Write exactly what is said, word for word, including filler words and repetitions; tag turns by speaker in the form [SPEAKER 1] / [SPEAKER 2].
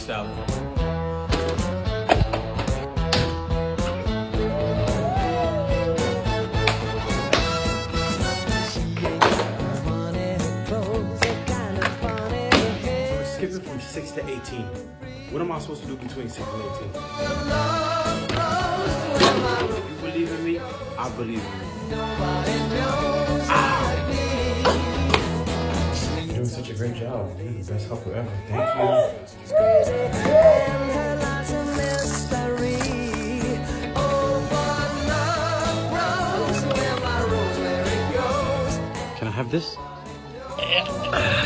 [SPEAKER 1] salad. Skipping from six to eighteen. What am I supposed to do between six and eighteen? You believe in me? I believe in you. Ah! You're doing such a great job. You're the best helper ever. Thank you. Can I have this?